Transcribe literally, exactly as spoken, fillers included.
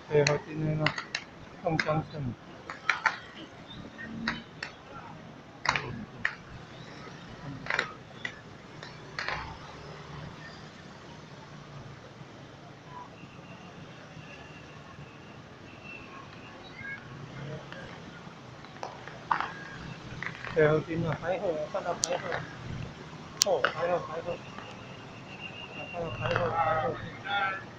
配合今天的更相称。配合今天还好，看到还好，哦，还好还好，看到还好还好。